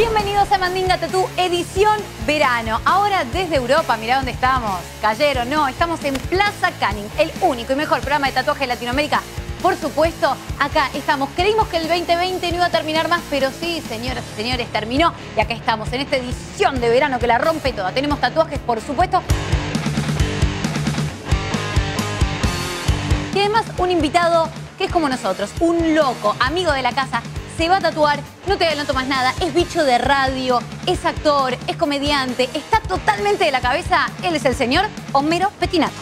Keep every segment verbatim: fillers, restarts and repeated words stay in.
Bienvenidos a Mandinga Tattoo, edición verano. Ahora desde Europa, mirá dónde estamos. Cayeron, no, estamos en Plaza Canning, el único y mejor programa de tatuaje de Latinoamérica. Por supuesto, acá estamos. Creímos que el veinte veinte no iba a terminar más, pero sí, señoras y señores, terminó. Y acá estamos en esta edición de verano que la rompe toda. Tenemos tatuajes, por supuesto. Y además un invitado que es como nosotros, un loco, amigo de la casa. Se va a tatuar, no te adelanto más nada, es bicho de radio, es actor, es comediante, está totalmente de la cabeza. Él es el señor Homero Pettinato.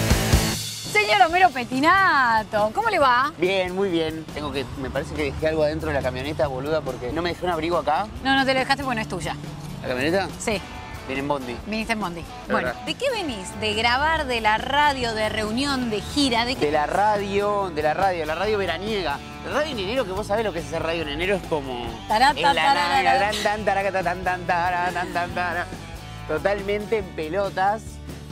Señor Homero Pettinato, ¿cómo le va? Bien, muy bien. Tengo que, me parece que dejé algo adentro de la camioneta, boluda, porque no me dejé un abrigo acá. No, no te lo dejaste porque no es tuya. ¿La camioneta? Sí. Viene en Bondi. Viniste en Bondi. De Bueno, verdad. ¿de qué venís? ¿De grabar, de la radio, de reunión, de gira? ¿De qué? De la radio, de la radio, la radio veraniega. La radio en enero, que vos sabés lo que es hacer radio en enero, es como... Tará, es la tará, nada, tará. tan, tan, taraca, tan, tan, tara, tan, tan, tara. Totalmente en pelotas,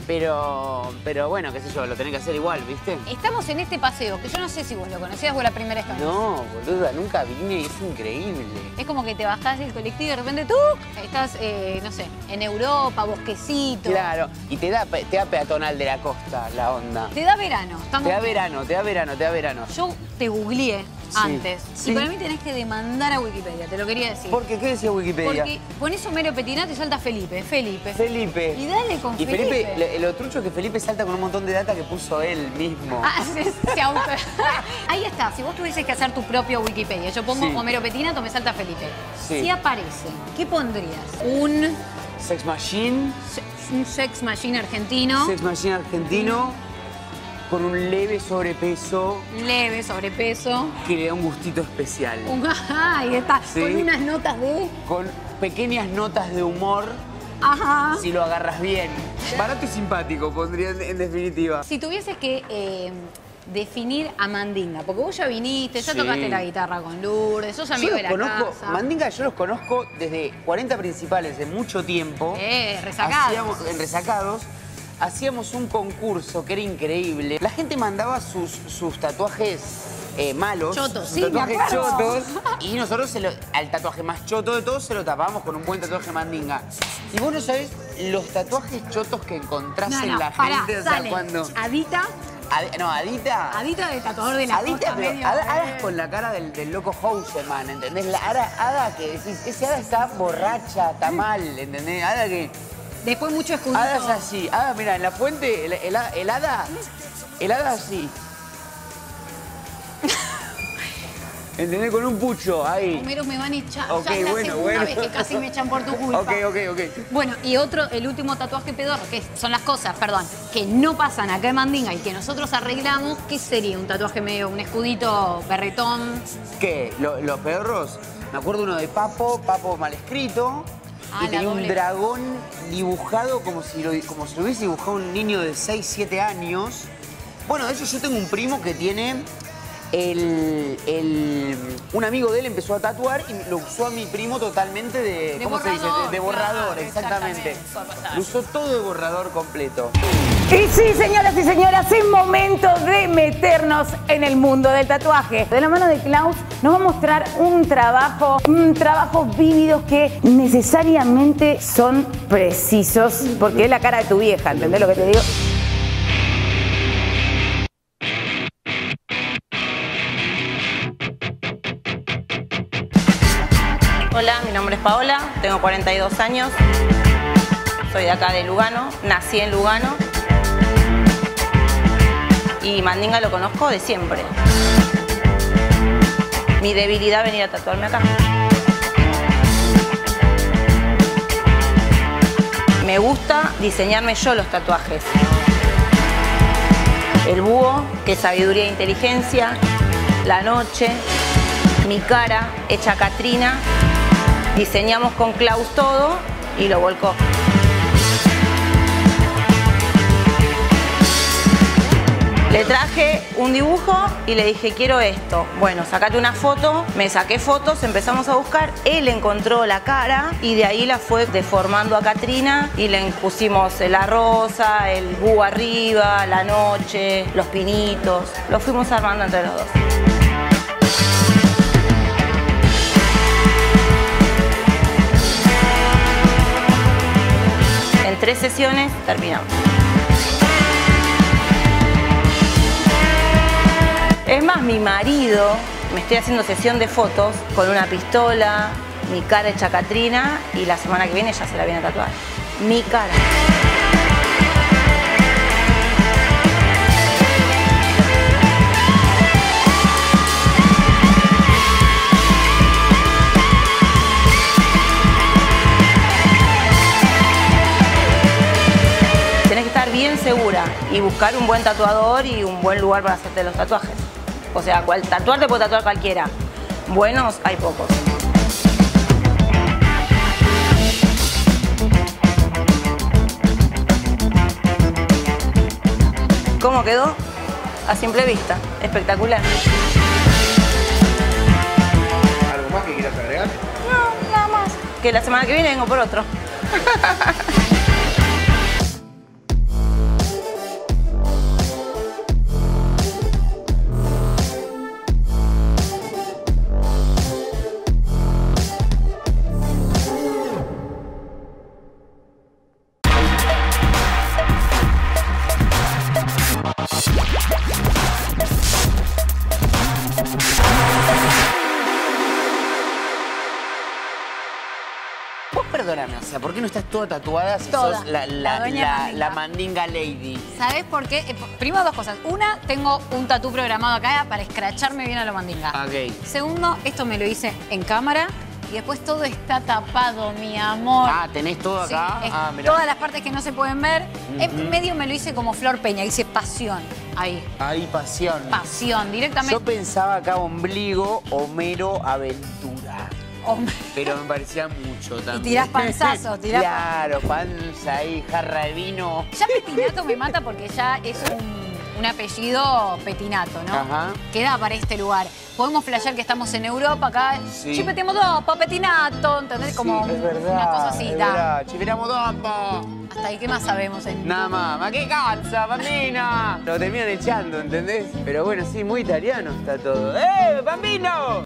pero, pero bueno, qué sé yo, lo tenés que hacer igual, ¿viste? Estamos en este paseo, que yo no sé si vos lo conocías o la primera vez. No, boluda, nunca vine y es increíble. Es como que te bajás del colectivo y de repente tú estás, eh, no sé, en Europa, bosquecito. Claro, y te da, pe- te da peatonal de la costa la onda. Te da verano. Estamos... Te da verano, te da verano, te da verano. Yo te googleé Sí, antes. sí. Y para mí tenés que demandar a Wikipedia, te lo quería decir. ¿Por qué? ¿Qué decía Wikipedia? Porque ponés Homero Pettinato y salta Felipe, Felipe. Felipe. Y dale con Y Felipe. Felipe, lo, lo trucho es que Felipe salta con un montón de data que puso él mismo. Ah, se, se auto... Ahí está, si vos tuvieses que hacer tu propio Wikipedia, yo pongo Sí. Homero Pettinato, me salta Felipe. Sí. Si aparece, ¿qué pondrías? Un, Sex Machine, un sex machine argentino, Sex Machine argentino, con un leve sobrepeso leve, sobrepeso. que le da un gustito especial. Un, ahí está, Sí. con unas notas de... Con pequeñas notas de humor, Ajá. si lo agarras bien. Barato y simpático, pondría en, en definitiva. Si tuvieses que eh, definir a Mandinga, porque vos ya viniste, ya Sí. tocaste la guitarra con Lourdes, sos Yo amigo los de la conozco, casa. Mandinga yo los conozco desde cuarenta principales, de mucho tiempo. Eh, resacados. Hacíamos, en Resacados, hacíamos un concurso que era increíble. La gente mandaba sus, sus tatuajes eh, malos. Chotos, sus sí, me tatuajes acuerdo. chotos. Y nosotros se lo- al tatuaje más choto de todos se lo tapábamos con un buen tatuaje Mandinga. Y vos no sabés los tatuajes chotos que encontrás No, en no, la pará, gente. O sea, sale. cuando... Adita, Ad- no, Adita... Adita de tatuador de la Adita, costa pero medio. Ada, Ada es con la cara del, del loco Houseman, ¿entendés? La Ada, Ada que decís, ese Ada está borracha, está mal, ¿entendés? Ada que... Después mucho escudito. Ada es así. Ada, mira, en la fuente, el, el, el Ada, el Ada así. ¿Entendés? Con un pucho ahí. Homero, me van a echar. Ok, ya es la bueno, segunda bueno. vez que casi me echan por tu culpa. Ok, ok, ok. Bueno, y otro, el último tatuaje pedorro, que son las cosas, perdón, que no pasan acá en Mandinga y que nosotros arreglamos, ¿qué sería? Un tatuaje medio, un escudito berretón. ¿Qué? ¿Lo- ¿Los pedorros? Me acuerdo uno de Papo, Papo mal escrito. Ah, y la tenía un doble. dragón dibujado como si, lo, como si lo hubiese dibujado un niño de seis, siete años. Bueno, de hecho yo tengo un primo que tiene el, el... Un amigo de él empezó a tatuar y lo usó a mi primo totalmente de... De ¿Cómo se dice? De, de borrador, borrador, claro, exactamente. exactamente. Lo usó todo de borrador completo. Y sí, señoras y señoras, es momento de meternos en el mundo del tatuaje. De la mano de Klaus nos va a mostrar un trabajo, un trabajo vívidos que necesariamente son precisos, porque es la cara de tu vieja, ¿entendés lo que te digo? Hola, mi nombre es Paola, tengo cuarenta y dos años, soy de acá de Lugano, nací en Lugano y Mandinga lo conozco de siempre. Mi debilidad es venir a tatuarme acá. Me gusta diseñarme yo los tatuajes. El búho, que es sabiduría e inteligencia, la noche, mi cara, hecha Catrina. Diseñamos con Klaus todo y lo volcó. Le traje un dibujo y le dije, quiero esto. Bueno, sacate una foto, me saqué fotos, empezamos a buscar. Él encontró la cara y de ahí la fue deformando a Catrina y le pusimos la rosa, el búho arriba, la noche, los pinitos. Lo fuimos armando entre los dos. En tres sesiones terminamos. Es más, mi marido, me estoy haciendo sesión de fotos con una pistola, mi cara hecha Catrina, y la semana que viene ya se la viene a tatuar. Mi cara. Tenés que estar bien segura y buscar un buen tatuador y un buen lugar para hacerte los tatuajes. O sea, cual, tatuar te puede tatuar cualquiera. Buenos hay pocos. ¿Cómo quedó? A simple vista. Espectacular. ¿Algo más que quieras agregar? No, nada más. Que la semana que viene vengo por otro. Vos perdóname, o sea, ¿por qué no estás toda tatuada si Toda. sos la, La la, doña la- Mandinga. la mandinga lady? ¿Sabés por qué? Eh, Primero, dos cosas. Una, tengo un tatú programado acá para escracharme bien a lo mandinga. Ok. Segundo, esto me lo hice en cámara y después todo está tapado, mi amor. Ah, ¿tenés todo Sí, acá? es Ah, mirá. todas las partes que no se pueden ver. En medio me lo hice como Flor Peña, hice pasión. Ahí, Ahí, pasión. pasión, directamente. Yo pensaba acá ombligo, Homero, aventura. Hombre. Pero me parecía mucho también. tirás panzazos, tirás- Claro, panza ahí, jarra de vino. Ya Petinato me mata porque ya es un, un apellido Petinato, ¿no? Ajá. Queda para este lugar. Podemos flashear que estamos en Europa acá. Sí. Chipetiamo dopo, Petinato, ¿entendés? Como Sí, es verdad, una cosa así. es da. verdad. Ci vediamo dopo. Hasta ahí, ¿qué más sabemos? En... Nada más. Ma qué cazza, bambina. Lo terminan echando, ¿entendés? Pero bueno, sí, muy italiano está todo. ¡Eh, bambino!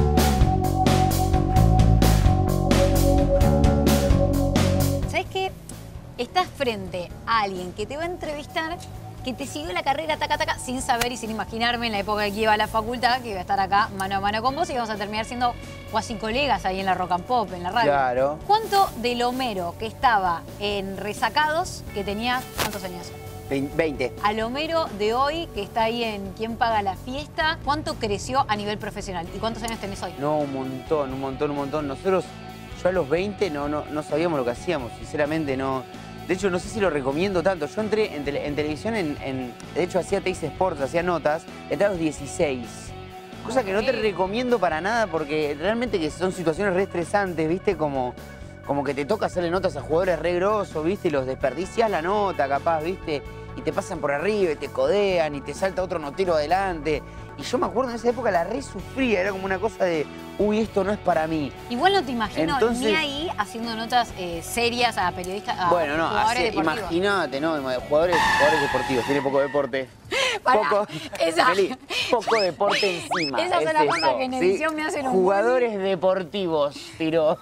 ¿Sabes qué? Estás frente a alguien que te va a entrevistar, que te siguió la carrera taca taca sin saber y sin imaginarme en la época que iba a la facultad que iba a estar acá mano a mano con vos y vamos a terminar siendo cuasi colegas ahí en la Rock and Pop, en la radio. Claro. ¿Cuánto del Homero que estaba en Resacados, que tenía, ¿cuántos años? veinte. Al Homero de hoy, que está ahí en ¿Quién paga la fiesta? ¿Cuánto creció a nivel profesional? ¿Y cuántos años tenés hoy? No, un montón, un montón, un montón. Nosotros, yo a los veinte no, no, no sabíamos lo que hacíamos, sinceramente no. De hecho, no sé si lo recomiendo tanto. Yo entré en, tele, en televisión, en, en, de hecho hacía Teis Sports, hacía notas, entré a los dieciséis. Cosa que no te recomiendo para nada porque realmente que son situaciones re estresantes, ¿viste? Como, como que te toca hacerle notas a jugadores re grosos, ¿viste? Y los desperdicias la nota, capaz, ¿viste? Y te pasan por arriba y te codean y te salta otro notero adelante. Y yo me acuerdo en esa época la re sufría, era como una cosa de, uy, esto no es para mí. Igual no te imagino Entonces- ni ahí haciendo notas eh, serias a periodistas, a Bueno, no, jugadores así, deportivos. imagínate, ¿no? Jugadores, jugadores deportivos, tiene poco deporte. Pará, Poco, esa- Meli, poco deporte encima. Esas son es las eso, cosas que en ¿sí? edición me hacen un Jugadores deportivos, tiró.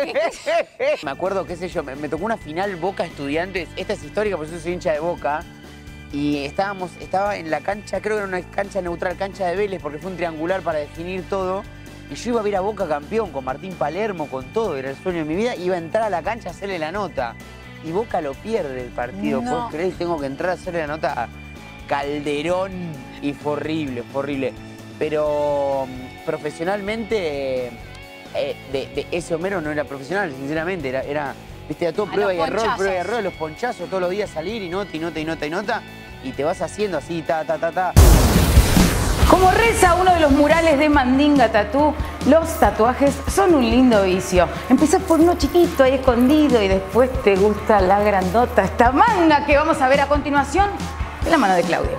Me acuerdo, qué sé yo, me, me tocó una final Boca Estudiantes. Esta es histórica porque yo soy hincha de Boca. Y estábamos, estaba en la cancha, creo que era una cancha neutral, cancha de Vélez, porque fue un triangular para definir todo. Y yo iba a ver a Boca campeón con Martín Palermo, con todo, era el sueño de mi vida. Iba a entrar a la cancha a hacerle la nota. Y Boca lo pierde el partido, No. ¿puedes creer? Tengo que entrar a hacerle la nota a Calderón y fue horrible, fue horrible. Pero mm, profesionalmente, eh, de, de ese Homero no era profesional, sinceramente, era... era Viste, a todo A prueba y los error, ponchazos. prueba y error, los ponchazos todos los días salir y nota y nota y nota y nota. Y te vas haciendo así, ta, ta, ta, ta. Como reza uno de los murales de Mandinga Tatú, los tatuajes son un lindo vicio. Empezás por uno chiquito ahí escondido y después te gusta la grandota, esta manga que vamos a ver a continuación de la mano de Claudia.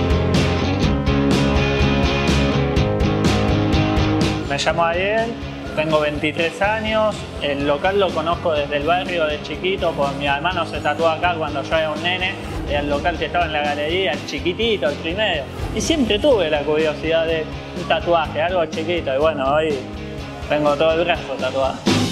Me llamo Ariel, tengo veintitrés años, el local lo conozco desde el barrio de chiquito, porque mi hermano se tatuó acá cuando yo era un nene, el local que estaba en la galería, el chiquitito, el primero. Y siempre tuve la curiosidad de un tatuaje, algo chiquito, y bueno, hoy tengo todo el brazo tatuado.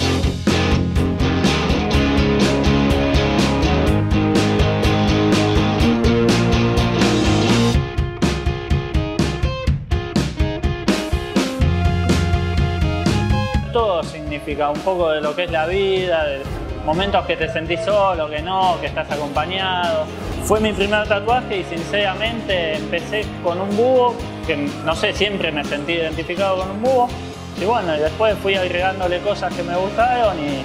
Todo significa un poco de lo que es la vida, de momentos que te sentís solo, que no, que estás acompañado. Fue mi primer tatuaje y sinceramente empecé con un búho, que no sé, siempre me sentí identificado con un búho. Y bueno, y después fui agregándole cosas que me gustaron y...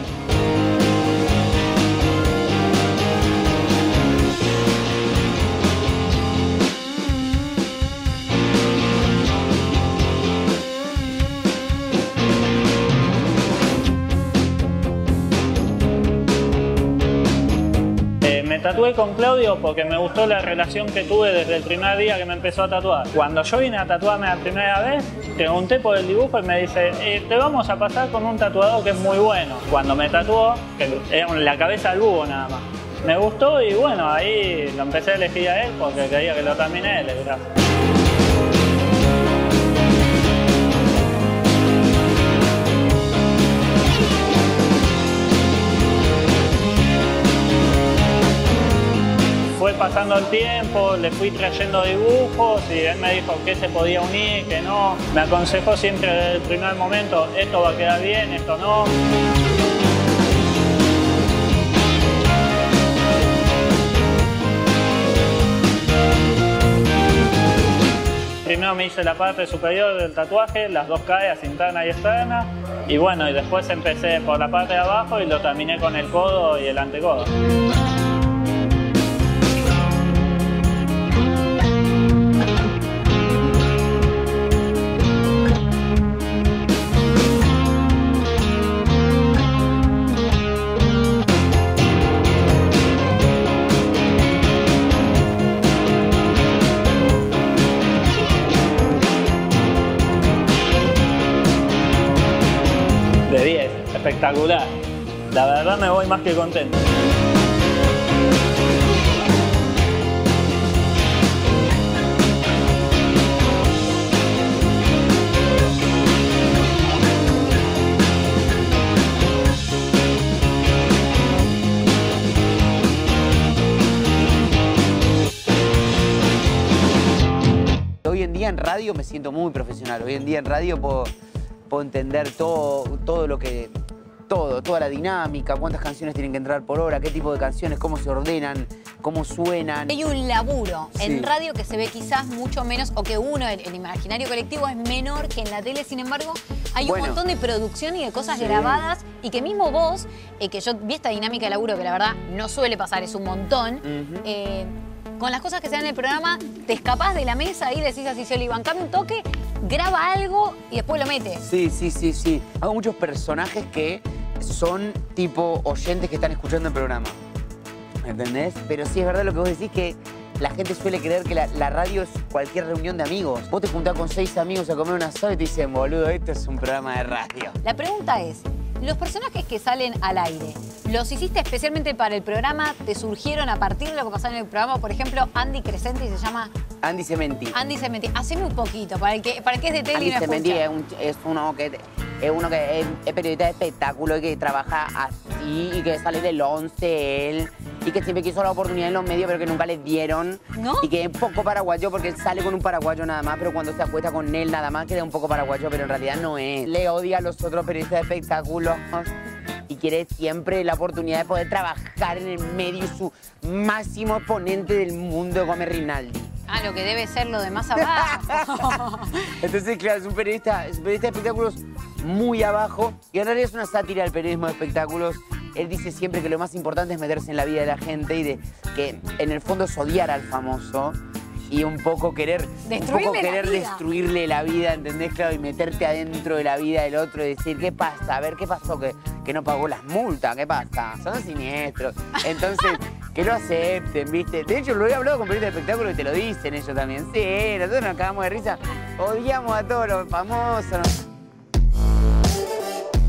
Me tatué con Claudio porque me gustó la relación que tuve desde el primer día que me empezó a tatuar. Cuando yo vine a tatuarme la primera vez, pregunté por el dibujo y me dice, eh, te vamos a pasar con un tatuador que es muy bueno. Cuando me tatuó, que era la cabeza del búho nada más, me gustó y bueno, ahí lo empecé a elegir a él porque quería que lo termine él, el brazo. Fue pasando el tiempo, le fui trayendo dibujos y él me dijo qué se podía unir, qué no. Me aconsejó siempre desde el primer momento, esto va a quedar bien, esto no. Primero me hice la parte superior del tatuaje, las dos caras, interna y externa. Y bueno, y después empecé por la parte de abajo y lo terminé con el codo y el antecodo. De diez, espectacular. La verdad me voy más que contento. Hoy en día en radio me siento muy profesional. Hoy en día en radio puedo... puedo entender todo, todo lo que, todo, toda la dinámica, cuántas canciones tienen que entrar por hora, qué tipo de canciones, cómo se ordenan, cómo suenan. Hay un laburo Sí. en radio que se ve quizás mucho menos, o que uno, el, el imaginario colectivo, es menor que en la tele. Sin embargo, hay Bueno. un montón de producción y de cosas Sí. grabadas, y que mismo vos, eh, que yo vi esta dinámica de laburo, que la verdad no suele pasar, es un montón, Ujú. eh, con las cosas que se dan en el programa, te escapás de la mesa y decís así, Scioli, bancame un toque, graba algo y después lo metes. Sí, sí, sí, sí. Hago muchos personajes que son tipo oyentes que están escuchando el programa. ¿Entendés? Pero sí es verdad lo que vos decís, que la gente suele creer que la, la radio es cualquier reunión de amigos. Vos te juntás con seis amigos a comer un asado y te dicen, boludo, esto es un programa de radio. La pregunta es, los personajes que salen al aire, ¿los hiciste especialmente para el programa? ¿Te surgieron a partir de lo que pasaba en el programa? Por ejemplo, Andy Crescenti se llama... Andy Cementi. Andy Cementi. Haceme un poquito, para el que, para el que es de tele Andy y no Cementi escucha. es, un- es uno que es uno que es, es periodista de espectáculo y que trabaja así y que sale del once él y que siempre quiso la oportunidad en los medios pero que nunca le dieron. ¿No? Y que es poco paraguayo porque él sale con un paraguayo nada más, pero cuando se acuesta con él nada más queda un poco paraguayo, pero en realidad no es. Le odia a los otros periodistas de espectáculos y quiere siempre la oportunidad de poder trabajar en el medio, su máximo exponente del mundo como Rinaldi. Ah, lo que debe ser lo de más abajo. Entonces, claro, es un periodista, es un periodista de espectáculos muy abajo y en realidad es una sátira del periodismo de espectáculos. Él dice siempre que lo más importante es meterse en la vida de la gente y de que en el fondo es odiar al famoso y un poco querer, un Destruirle poco la querer vida. destruirle la vida, ¿entendés? Claro, y meterte adentro de la vida del otro y decir, ¿qué pasa? A ver, ¿qué pasó? Que, que no pagó las multas, ¿qué pasa? Son siniestros. Entonces, que lo acepten, ¿viste? De hecho, lo he hablado con periodistas de espectáculos y te lo dicen ellos también. Sí, nosotros nos cagamos de risa, odiamos a todos los famosos.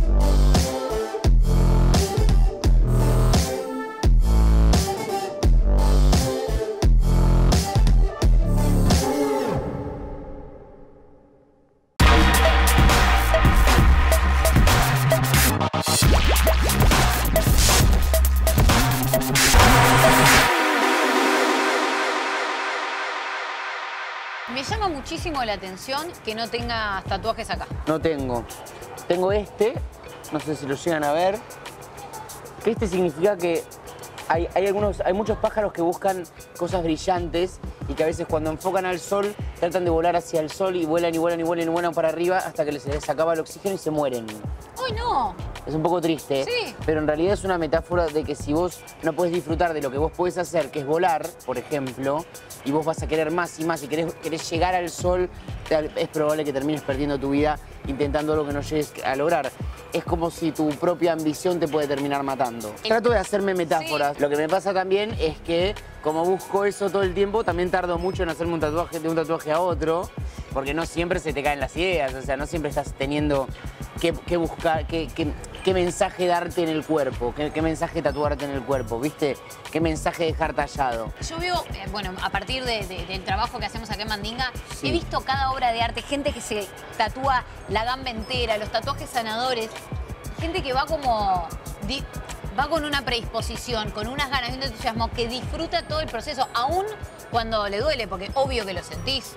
muchísimo la atención que no tengas tatuajes acá. No tengo. Tengo este, no sé si lo llegan a ver. Que este significa que hay, hay, algunos, hay muchos pájaros que buscan cosas brillantes y que a veces cuando enfocan al sol tratan de volar hacia el sol y vuelan y vuelan y vuelan y vuelan para arriba hasta que se les acaba el oxígeno y se mueren. ¡Uy, no! Es un poco triste, sí. Pero en realidad es una metáfora de que si vos no podés disfrutar de lo que vos podés hacer, que es volar, por ejemplo, y vos vas a querer más y más y querés, querés llegar al sol, es probable que termines perdiendo tu vida intentando lo que no llegues a lograr. Es como si tu propia ambición te puede terminar matando. Trato de hacerme metáforas. Sí. Lo que me pasa también es que, como busco eso todo el tiempo, también tardo mucho en hacerme un tatuaje de un tatuaje a otro, porque no siempre se te caen las ideas, o sea, no siempre estás teniendo que, que buscar, que, que, qué mensaje darte en el cuerpo, qué, qué mensaje tatuarte en el cuerpo, ¿viste? Qué mensaje dejar tallado. Yo veo, eh, bueno, a partir de, de, del trabajo que hacemos acá en Mandinga, sí. He visto cada obra de arte, gente que se tatúa la gamba entera, los tatuajes sanadores, gente que va como... Di, va con una predisposición, con unas ganas y un entusiasmo que disfruta todo el proceso, aún cuando le duele, porque obvio que lo sentís.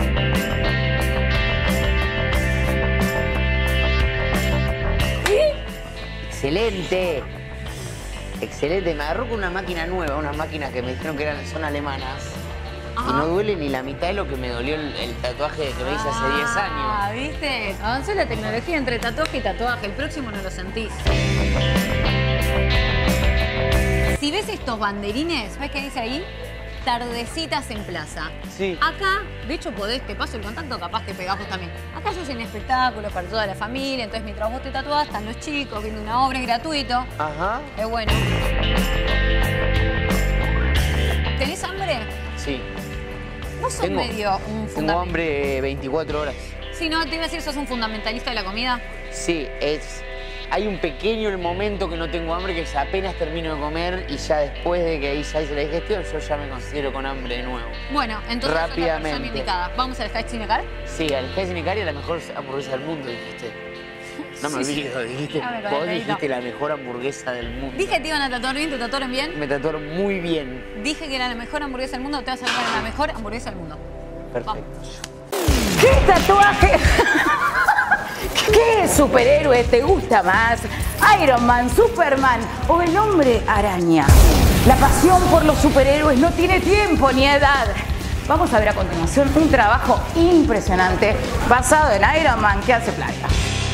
¡Excelente! Excelente, me agarró con una máquina nueva, unas máquinas que me dijeron que eran, son alemanas. Ajá. Y no duele ni la mitad de lo que me dolió el, el tatuaje que me hice hace diez años. Ah, ¿viste? Avanzó la tecnología entre tatuaje y tatuaje. El próximo no lo sentís. Si ves estos banderines, ¿ves qué dice ahí? Tardecitas en plaza. Sí. Acá, de hecho podés, te paso el contacto, capaz que pegás vos también. Acá se hacen espectáculos para toda la familia, entonces mientras vos te tatuás, están los chicos viendo una obra, es gratuito. Ajá. Es bueno. ¿Tenés hambre? Sí. Vos sos tengo, medio un fundamentalista. Tengo hambre veinticuatro horas. Sí, no, te iba a decir, ¿sos un fundamentalista de la comida? Sí, es... Hay un pequeño momento que no tengo hambre, que es apenas termino de comer y ya después de que ya hice la digestión, yo ya me considero con hambre de nuevo. Bueno, entonces sos la persona Rápidamente. indicada. ¿Vamos al Sky Cinecar? Sí, al Sky Cinecar y a la mejor hamburguesa del mundo, dijiste. No me Sí, olvido, dijiste. Ah, me Vos parece, dijiste no. la mejor hamburguesa del mundo. Dije que te iban a tatuar bien, ¿te tatuaron bien? Me tatuaron muy bien. Dije que era la mejor hamburguesa del mundo, te vas a tatuar la mejor hamburguesa del mundo. Perfecto. Vamos. ¿Qué tatuaje? ¿Qué superhéroe te gusta más? ¿Iron Man, Superman o el Hombre Araña? La pasión por los superhéroes no tiene tiempo ni edad. Vamos a ver a continuación un trabajo impresionante basado en Iron Man que hace Playa.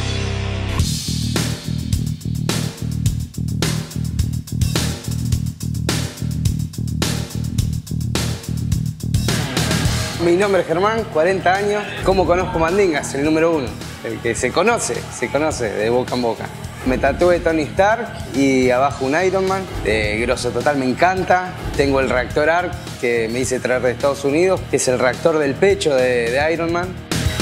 Mi nombre es Germán, cuarenta años. ¿Cómo conozco Mandingas? El número uno. El que se conoce, se conoce de boca en boca. Me tatué Tony Stark y abajo un Iron Man. De grosso total, me encanta. Tengo el reactor Arc que me hice traer de Estados Unidos, que es el reactor del pecho de, de Iron Man.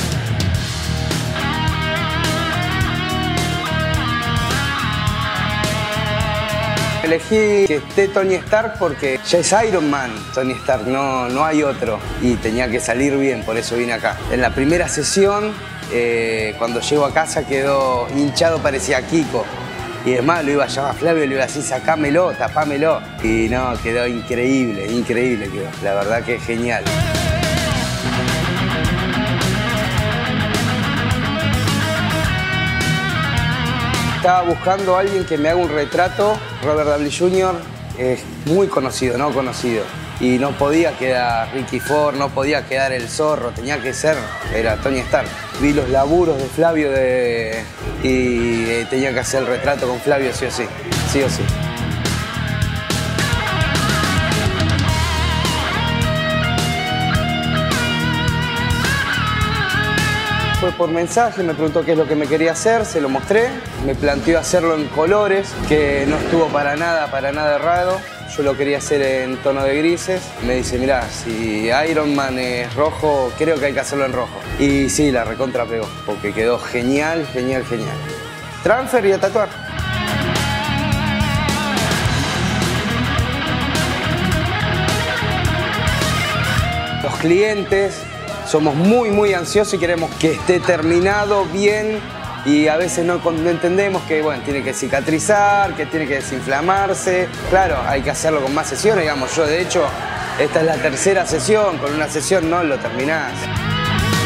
Elegí que esté Tony Stark porque ya es Iron Man, Tony Stark, no, no hay otro. Y tenía que salir bien, por eso vine acá. En la primera sesión, eh, cuando llego a casa quedó hinchado, parecía Kiko. Y es más, lo iba a llamar a Flavio y le iba a decir, sacámelo, tapámelo. Y no, quedó increíble, increíble quedó. La verdad que es genial. Estaba buscando a alguien que me haga un retrato. Robert Downey junior es muy conocido, no conocido. Y no podía quedar Ricky Ford, no podía quedar el Zorro, tenía que ser, era Tony Stark. Vi los laburos de Flavio de, y eh, tenía que hacer el retrato con Flavio sí o sí, sí o sí. Fue por mensaje, me preguntó qué es lo que me quería hacer, se lo mostré. Me planteó hacerlo en colores, que no estuvo para nada, para nada errado. Yo lo quería hacer en tono de grises. Me dice, mirá, si Iron Man es rojo, creo que hay que hacerlo en rojo. Y sí, la recontra pegó, porque quedó genial, genial, genial. Transfer y a tatuar. Los clientes somos muy, muy ansiosos y queremos que esté terminado bien y a veces no, no entendemos que, bueno, tiene que cicatrizar, que tiene que desinflamarse. Claro, hay que hacerlo con más sesiones, digamos. Yo, de hecho, esta es la tercera sesión, con una sesión no lo terminás.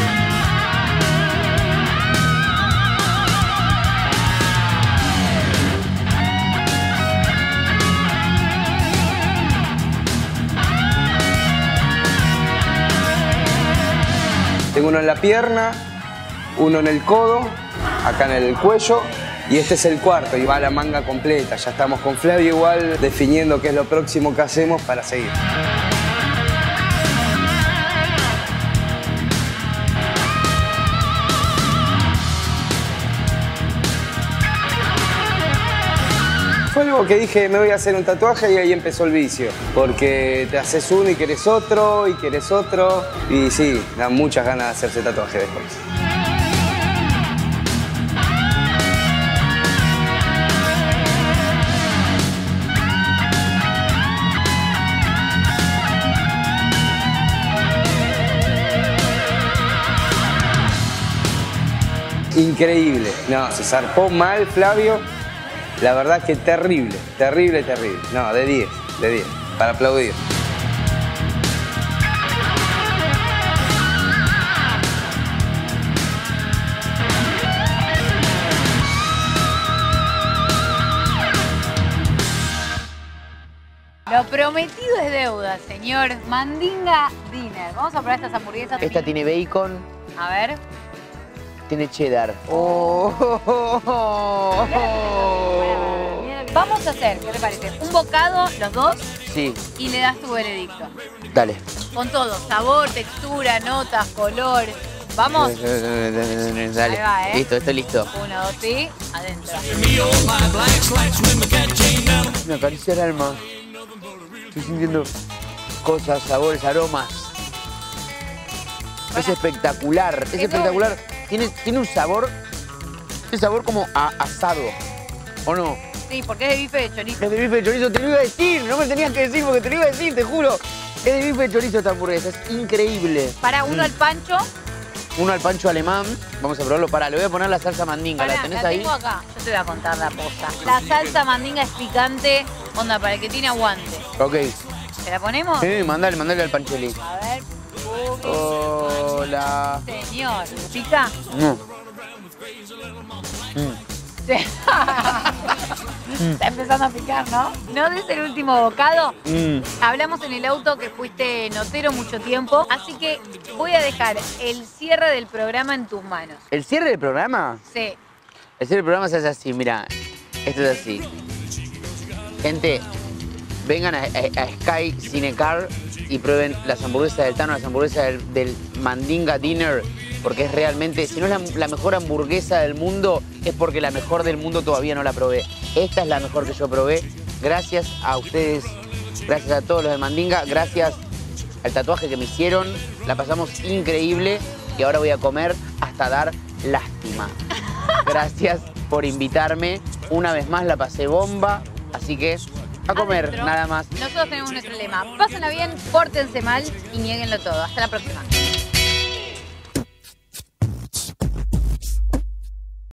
Tengo uno en la pierna, uno en el codo, acá en el cuello. Y este es el cuarto y va la manga completa. Ya estamos con Flavio igual definiendo qué es lo próximo que hacemos para seguir. Fue algo que dije, me voy a hacer un tatuaje y ahí empezó el vicio. Porque te haces uno y querés otro y querés otro. Y sí, dan muchas ganas de hacerse tatuaje después. Increíble. No, se zarpó mal Flavio. La verdad que terrible, terrible, terrible. No, de diez, de diez. Para aplaudir. Lo prometido es deuda, señor. Mandinga Dinner. Vamos a probar estas hamburguesas. Esta tiene bacon. A ver. Tiene cheddar. Oh, oh, oh, oh, oh. Vamos a hacer, ¿qué te parece? Un bocado, los dos, Sí. y le das tu veredicto. Dale. Con todo, sabor, textura, notas, color. ¿Vamos? Dale. Ahí va, ¿eh? Listo, estoy listo. Uno, dos, sí, adentro. Me acaricia el alma. Estoy sintiendo cosas, sabores, aromas. Es espectacular, es Eso- espectacular. Tiene, tiene un sabor, un sabor como a asado, ¿o no? Sí, porque es de bife de chorizo. Es de bife de chorizo, te lo iba a decir, no me tenías que decir porque te lo iba a decir, te juro. Es de bife de chorizo esta hamburguesa, es increíble. Para uno al pancho. Uno al pancho alemán, vamos a probarlo. Pará, le voy a poner la salsa mandinga, Pará, ¿la tenés la ahí? tengo acá. Yo te voy a contar la posta. La salsa mandinga es picante, onda, para el que tiene aguante. Ok. ¿Se la ponemos? Sí, mandale, mandale al pancheli. A ver. Hola. Señor, ¿pica? No. Mm. Sí. Está empezando a picar, ¿no? No des el último bocado. Mm. Hablamos en el auto que fuiste notero mucho tiempo, así que voy a dejar el cierre del programa en tus manos. ¿El cierre del programa? Sí. El cierre del programa se hace así, mira. Esto es así. Gente, vengan a, a- a Sky Cinecar y prueben las hamburguesas del Tano, las hamburguesas del, del Mandinga Dinner, porque es realmente, si no es la, la mejor hamburguesa del mundo, es porque la mejor del mundo todavía no la probé. Esta es la mejor que yo probé. Gracias a ustedes, gracias a todos los de Mandinga, gracias al tatuaje que me hicieron. La pasamos increíble y ahora voy a comer hasta dar lástima. Gracias por invitarme. Una vez más la pasé bomba, así que a comer, Adentro. nada más. Nosotros tenemos nuestro lema. Pásenla bien, pórtense mal y niéguenlo todo. Hasta la próxima.